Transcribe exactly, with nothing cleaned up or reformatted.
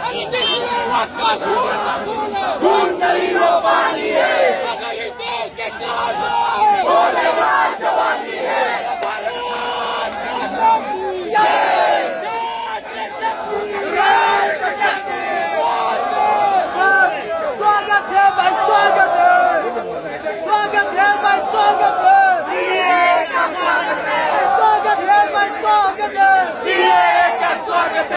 खून गरीबों पानी है, अगर ये देश के बोलेगा जवानी है।